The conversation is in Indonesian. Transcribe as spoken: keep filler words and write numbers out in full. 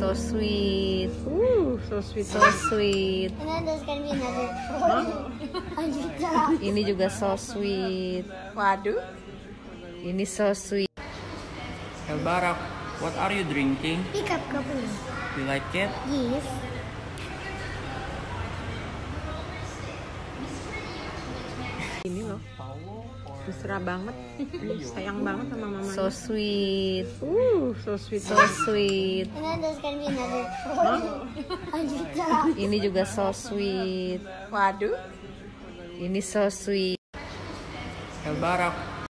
So sweet. Uh, so sweet. So sweet. Ini juga so sweet. Waduh. Ini so sweet. Kabar, what are you drinking? Pickup couple. You like it? Yes. Ini loh. Mesra banget. Sayang banget sama mama. So sweet. Uh, so sweet. So sweet. Ini juga so sweet. Waduh. Ini so sweet. Kabar,